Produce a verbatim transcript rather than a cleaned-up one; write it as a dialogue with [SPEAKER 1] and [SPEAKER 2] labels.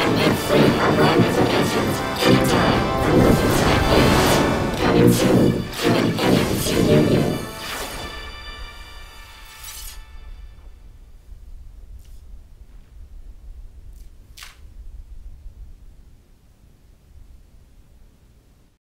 [SPEAKER 1] and free online reservations anytime for movies like this. Coming soon to an A M C near you.